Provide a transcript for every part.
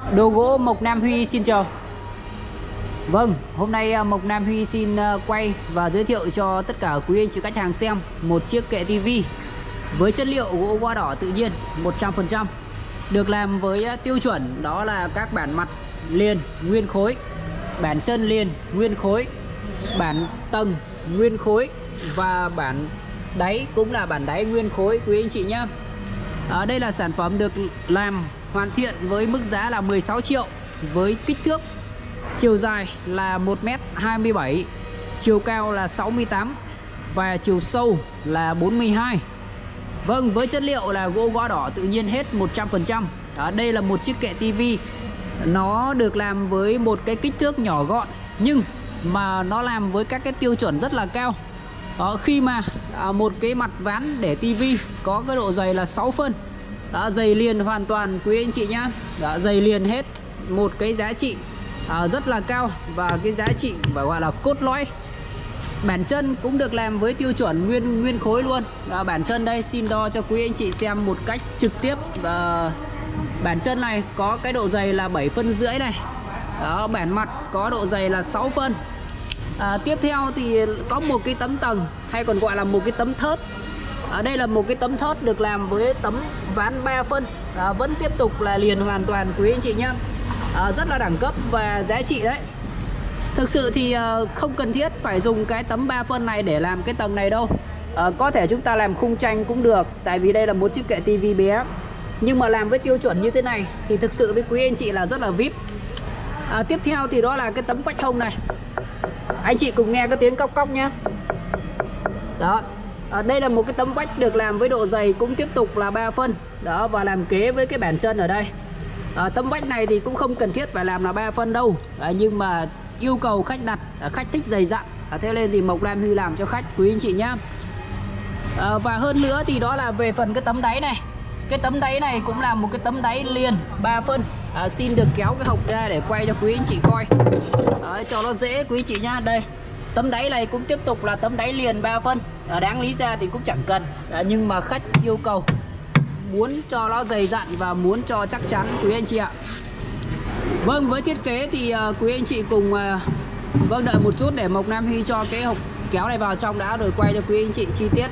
Đồ gỗ Mộc Nam Huy xin chào. Vâng, hôm nay Mộc Nam Huy xin quay và giới thiệu cho tất cả quý anh chị khách hàng xem một chiếc kệ tivi với chất liệu gỗ hoa đỏ tự nhiên 100%, được làm với tiêu chuẩn đó là các bản mặt liền nguyên khối, bản chân liền nguyên khối, bản tầng nguyên khối và bản đáy cũng là bản đáy nguyên khối quý anh chị nhé. Đây là sản phẩm được làm hoàn thiện với mức giá là 16 triệu, với kích thước chiều dài là 1m27, chiều cao là 68 và chiều sâu là 42. Vâng, với chất liệu là gỗ gõ đỏ tự nhiên hết 100%. Đây là một chiếc kệ tivi, nó được làm với một cái kích thước nhỏ gọn nhưng mà nó làm với các cái tiêu chuẩn rất là cao. Khi mà một cái mặt ván để tivi có cái độ dày là 6 phân, dày liền hoàn toàn quý anh chị nhá, dày liền hết, một cái giá trị rất là cao và cái giá trị phải gọi là cốt lõi. Bản chân cũng được làm với tiêu chuẩn nguyên khối luôn. Bản chân đây xin đo cho quý anh chị xem một cách trực tiếp. Bản chân này có cái độ dày là 7,5 phân này. Bản mặt có độ dày là 6 phân. Tiếp theo thì có một cái tấm tầng hay còn gọi là một cái tấm thớt. Đây là một cái tấm thớt được làm với tấm ván 3 phân, vẫn tiếp tục là liền hoàn toàn quý anh chị nhé. Rất là đẳng cấp và giá trị đấy. Thực sự thì không cần thiết phải dùng cái tấm 3 phân này để làm cái tầng này đâu. Có thể chúng ta làm khung tranh cũng được, tại vì đây là một chiếc kệ tivi bé. Nhưng mà làm với tiêu chuẩn như thế này thì thực sự với quý anh chị là rất là VIP. Tiếp theo thì đó là cái tấm vách hông này. Anh chị cùng nghe cái tiếng cóc cóc nhé. Đó. Đây là một cái tấm vách được làm với độ dày cũng tiếp tục là 3 phân. Đó, và làm kế với cái bản chân ở đây. Tấm vách này thì cũng không cần thiết phải làm là 3 phân đâu. Nhưng mà yêu cầu khách đặt, khách thích dày dặn, thế nên thì Mộc Nam Huy làm cho khách quý anh chị nhá. Và hơn nữa thì đó là về phần cái tấm đáy này. Cái tấm đáy này cũng là một cái tấm đáy liền 3 phân. Xin được kéo cái hộc ra để quay cho quý anh chị coi. Cho nó dễ quý anh chị nhá. Đây, tấm đáy này cũng tiếp tục là tấm đáy liền 3 phân. Đáng lý ra thì cũng chẳng cần, nhưng mà khách yêu cầu muốn cho nó dày dặn và muốn cho chắc chắn quý anh chị ạ. Vâng, với thiết kế thì quý anh chị cùng vâng đợi một chút để Mộc Nam Huy cho cái hộc kéo này vào trong đã, rồi quay cho quý anh chị chi tiết.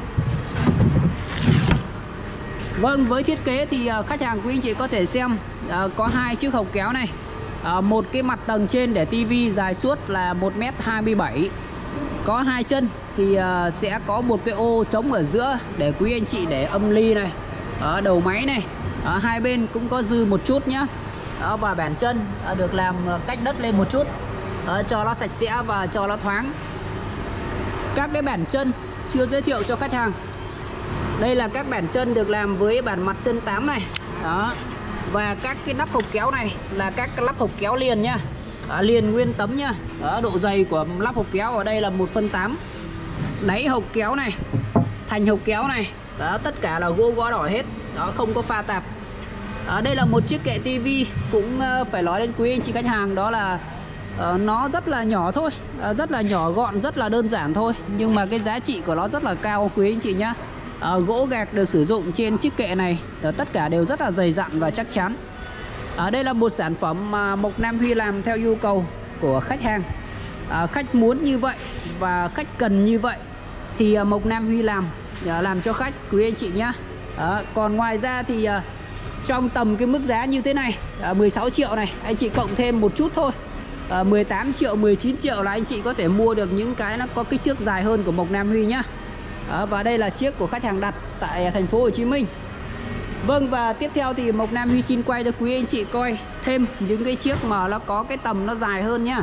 Vâng, với thiết kế thì khách hàng quý anh chị có thể xem có hai chiếc hộc kéo này. Một cái mặt tầng trên để tivi dài suốt là 1m27, có hai chân thì sẽ có một cái ô trống ở giữa để quý anh chị để âm ly này, đầu máy này, hai bên cũng có dư một chút nhá. Và bản chân được làm cách đất lên một chút cho nó sạch sẽ và cho nó thoáng. Các cái bản chân chưa giới thiệu cho khách hàng. Đây là các bản chân được làm với bản mặt chân 8 này. Đó. Và các cái nắp hộc kéo này là các cái nắp hộc kéo liền nhá, liền nguyên tấm nhá. Độ dày của nắp hộc kéo ở đây là 1/8. Đáy hộc kéo này, thành hộc kéo này, tất cả là gỗ gõ đỏ hết, không có pha tạp. Đây là một chiếc kệ tivi cũng phải nói đến quý anh chị khách hàng, đó là nó rất là nhỏ thôi, rất là nhỏ gọn, rất là đơn giản thôi, nhưng mà cái giá trị của nó rất là cao quý anh chị nhá. Gỗ gạc được sử dụng trên chiếc kệ này tất cả đều rất là dày dặn và chắc chắn. Đây là một sản phẩm mà Mộc Nam Huy làm theo yêu cầu của khách hàng. Khách muốn như vậy và khách cần như vậy thì Mộc Nam Huy làm cho khách quý anh chị nhá. Còn ngoài ra thì trong tầm cái mức giá như thế này, 16 triệu này, anh chị cộng thêm một chút thôi, 18 triệu, 19 triệu là anh chị có thể mua được những cái nó có kích thước dài hơn của Mộc Nam Huy nhá. Và đây là chiếc của khách hàng đặt tại thành phố Hồ Chí Minh. Vâng, và tiếp theo thì Mộc Nam Huy xin quay cho quý anh chị coi thêm những cái chiếc mà nó có cái tầm nó dài hơn nhá.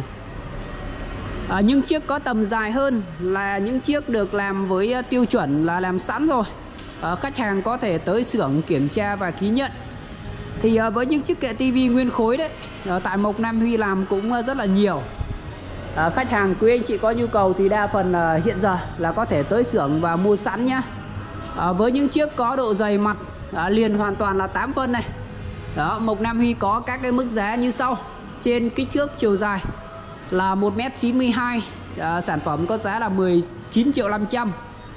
Những chiếc có tầm dài hơn là những chiếc được làm với tiêu chuẩn là làm sẵn rồi. Khách hàng có thể tới xưởng kiểm tra và ký nhận. Thì với những chiếc kệ tivi nguyên khối đấy, tại Mộc Nam Huy làm cũng rất là nhiều. Khách hàng quý anh chị có nhu cầu thì đa phần hiện giờ là có thể tới xưởng và mua sẵn nhá. Với những chiếc có độ dày mặt liền hoàn toàn là 8 phân này. Đó, Mộc Nam Huy có các cái mức giá như sau. Trên kích thước chiều dài là 1m92, sản phẩm có giá là 19.500.000.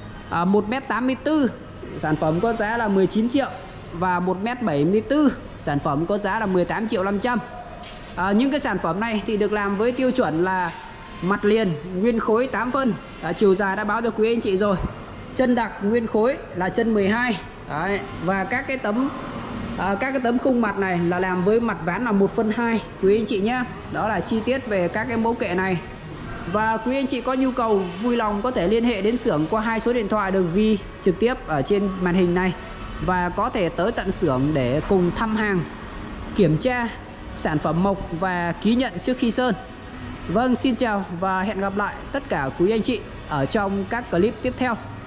1m84, sản phẩm có giá là 19 triệu. Và 1m74, sản phẩm có giá là 18.500.000. Những cái sản phẩm này thì được làm với tiêu chuẩn là mặt liền nguyên khối 8 phân. Chiều dài đã báo cho quý anh chị rồi. Chân đặc nguyên khối là chân 12. Đấy. Và các cái tấm khung mặt này là làm với mặt ván là 1/2 quý anh chị nhé. Đó là chi tiết về các cái mẫu kệ này. Và quý anh chị có nhu cầu vui lòng có thể liên hệ đến xưởng qua 2 số điện thoại được ghi trực tiếp ở trên màn hình này, và có thể tới tận xưởng để cùng thăm hàng, kiểm tra sản phẩm mộc và ký nhận trước khi sơn. Vâng, xin chào và hẹn gặp lại tất cả quý anh chị ở trong các clip tiếp theo.